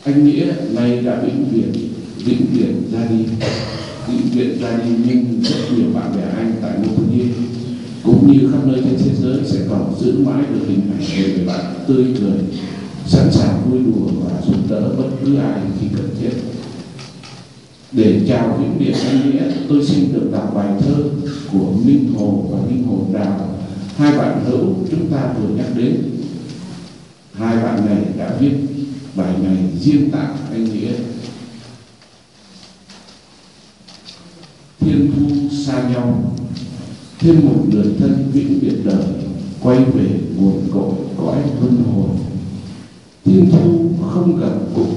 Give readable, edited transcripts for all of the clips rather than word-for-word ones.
Anh Nghĩa nay đã vĩnh viễn ra đi. Vĩnh viễn ra đi, nhưng rất nhiều bạn bè anh tại Montpellier cũng như khắp nơi trên thế giới sẽ còn giữ mãi được hình ảnh về người bạn tươi cười, sẵn sàng vui đùa và giúp đỡ bất cứ ai khi cần thiết. Để chào vĩnh biệt anh Nghĩa, tôi xin được đọc bài thơ của Minh Hồ và Minh Hồ Đào, hai bạn hữu chúng ta vừa nhắc đến. Hai bạn này đã viết bài này riêng tặng anh Nghĩa. Thiên thu xa nhau, thêm một người thân vĩnh biệt đời, quay về nguồn cội cõi luân hồi. Thiên thu không gặp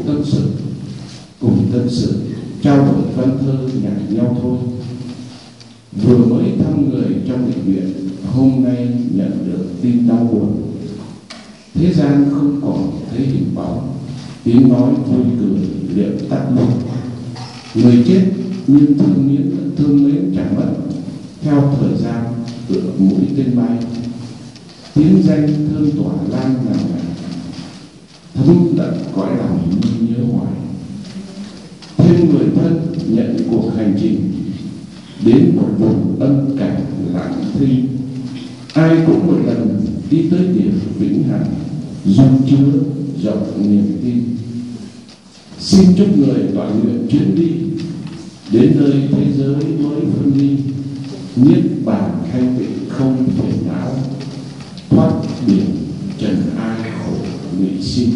cùng tâm sự, trao đổi văn thơ nhạc nhau thôi. Vừa mới thăm người trong bệnh viện, hôm nay nhận được tin đau buồn. Thế gian không còn thấy hình bóng, tiếng nói vui cười liệu tắt luôn. Người chết nhưng thương mến chẳng mất, theo thời gian tựa mũi tên bay. Tiếng danh thơm tỏa lan ngào ngạt, thấm đậm cõi lòng như nhớ hoài. Thêm người thân nhận cuộc hành trình đến một vùng âm cảnh lặng thinh. Ai cũng một lần đi tới điểm vĩnh hằng, dung chứa rộng niềm tin. Xin chúc người tọa nguyện chuyến đi đến nơi thế giới mới phân ly, niết bàn thanh tịnh không phiền não, thoát biển trần ai khổ nghị sinh.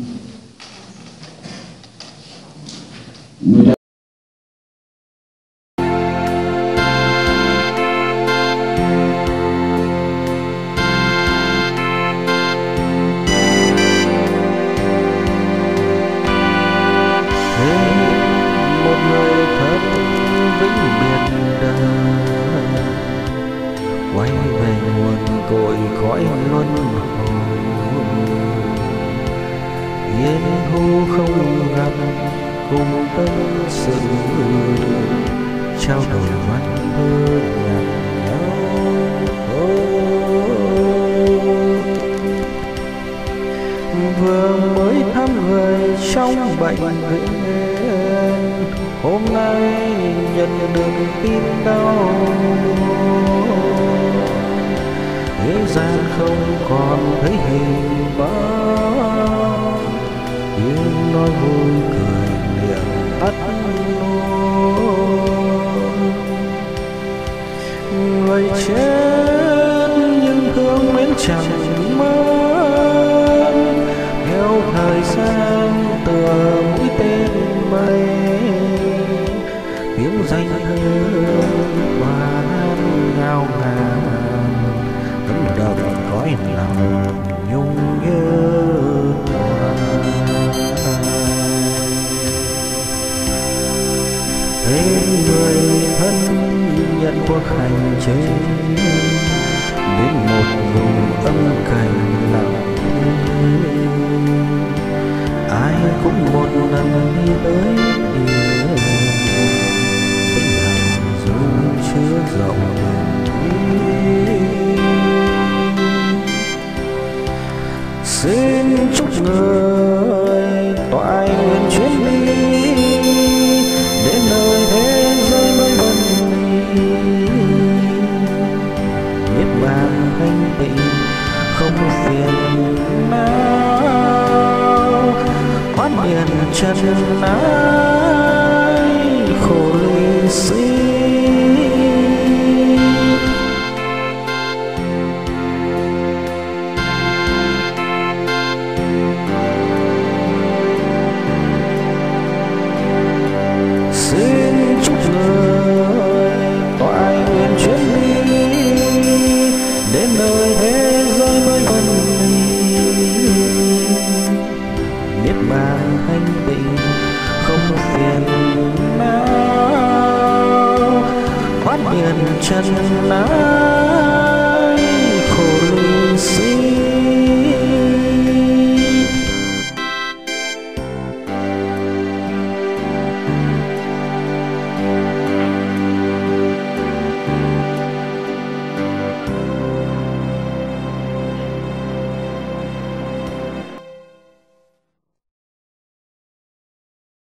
Quay về nguồn cội cõi luân hồi. Yên hô không gặp cùng tâm sự, trao đổi văn thơ nhạc nhau. Vừa mới thăm người trong bệnh viện, hôm nay nhận được tin đau. Thế gian không còn thấy hình bóng, tiếng nói vui cười miệng tắt luôn. Người chết nhưng thương mến chẳng mất, theo thời gian tựa mũi tên bay. Tiếng danh hương vang ngào ngạt, đậm cõi lòng nhung nhớ hoài. Thế người thân nhận cuộc hành trình đến một vùng âm cảnh lặng thinh. Ai cũng một lần đi tới địa, vĩnh hằng dung chứa rộng niềm tin. Xin chúc người toại nguyện chuyến đi đến nơi thế giới mới vân ly, niết bàn thanh tịnh không phiền não, thoát biển trần não.